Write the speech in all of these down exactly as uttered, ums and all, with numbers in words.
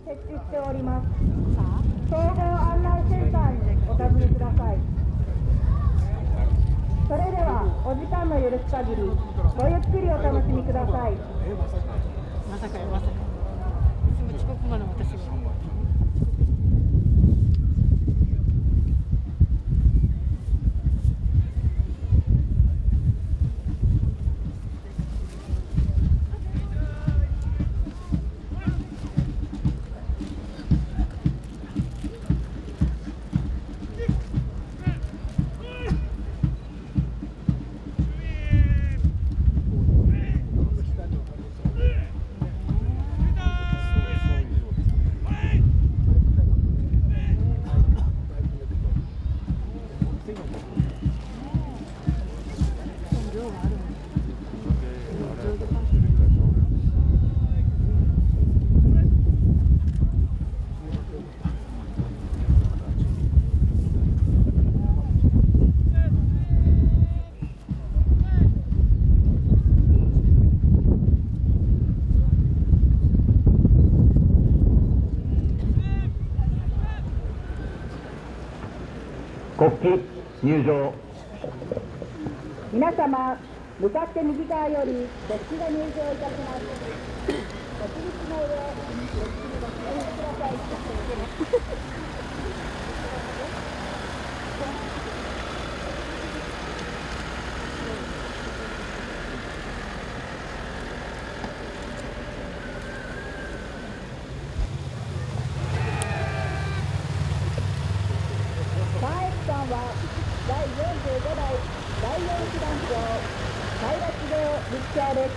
設置しております。総合案内センターにお尋ねください。それではお時間の許す限りごゆっくりお楽しみください。 まさかよ、まさか。いつも遅刻魔の私が。 国旗入場。 皆様、向かって右側より国旗が入場いたします。国立の上、国旗にご注意ください。はだいよんじゅうごだいだいよん師団長平木号陸長です。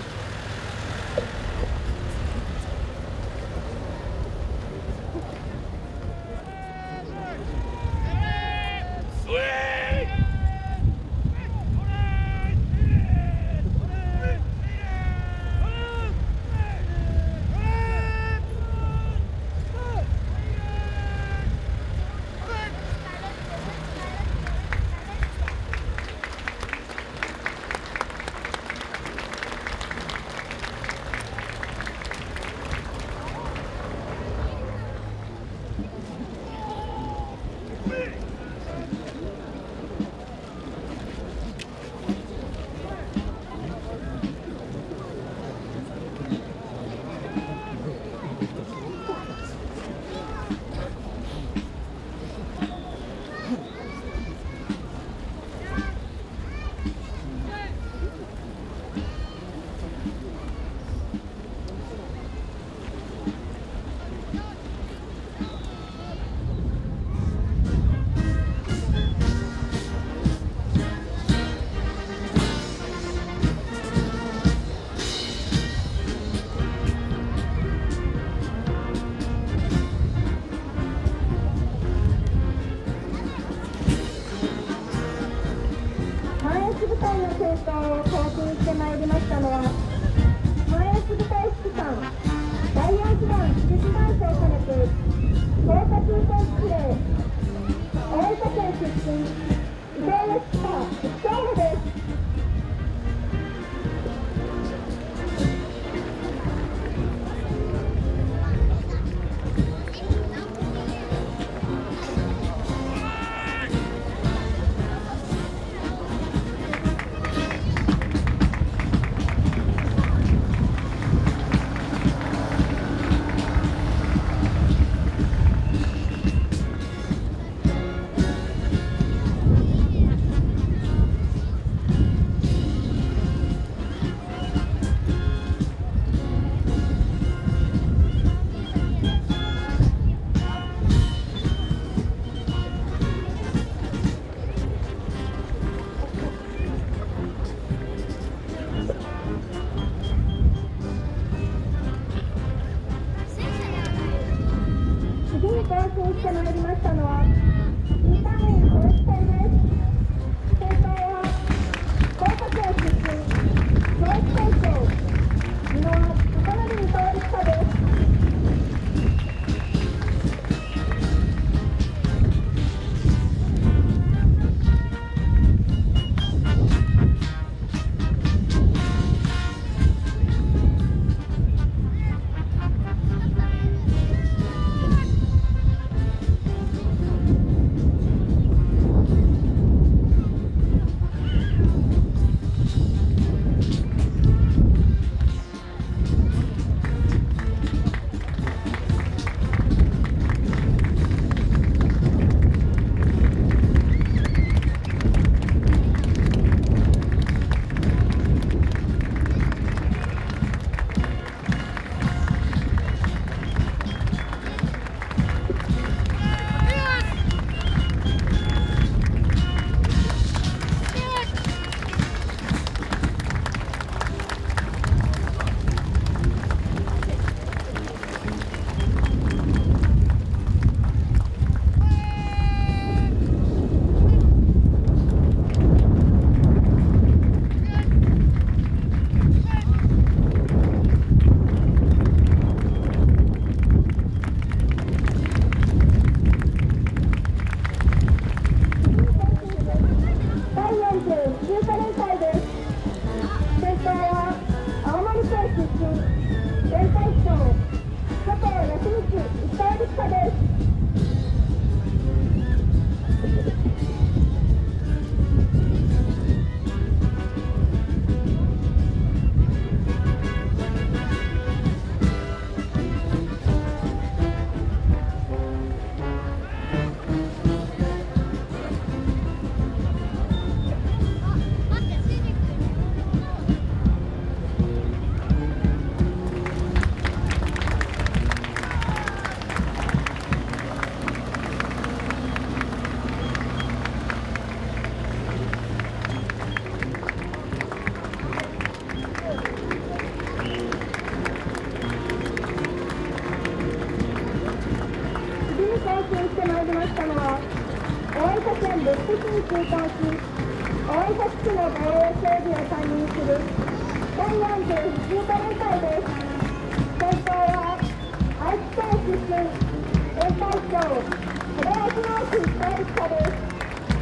佐県別府市に駐屯し、大分基地の防衛整備を担任するだいよんじゅうシート連隊です。先頭は愛知県出身連隊長小林直樹一等陸佐です。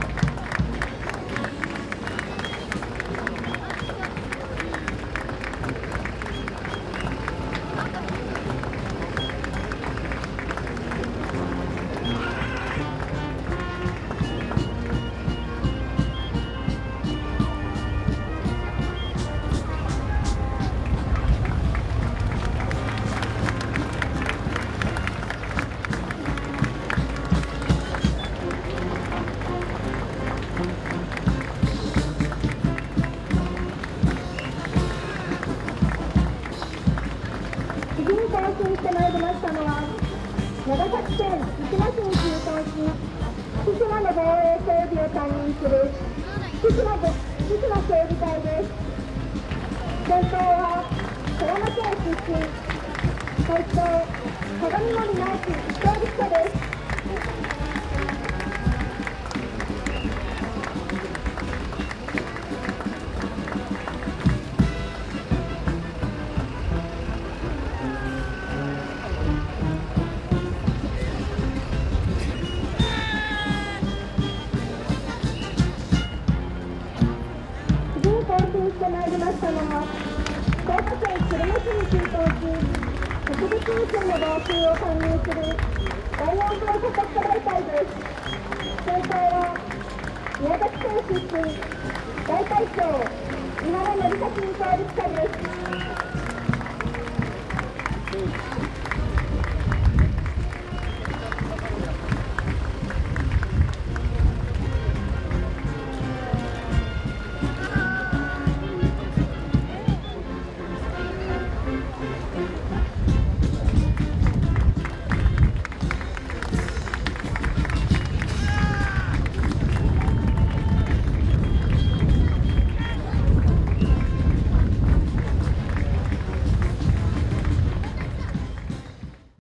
次に行進してまいりましたのは、長崎県対馬市に駐屯し、対馬の防衛整備を担任する対馬対馬整備隊です。先頭は富山県出身、隊長鏡森直樹一等陸佐です。行進してまいりましたのは、福岡県久留米市に駐屯し、特別ミッションの防空を担任するだいよん号補欠課大隊です。先頭は宮崎県出身大隊長今根則崎一等陸佐です。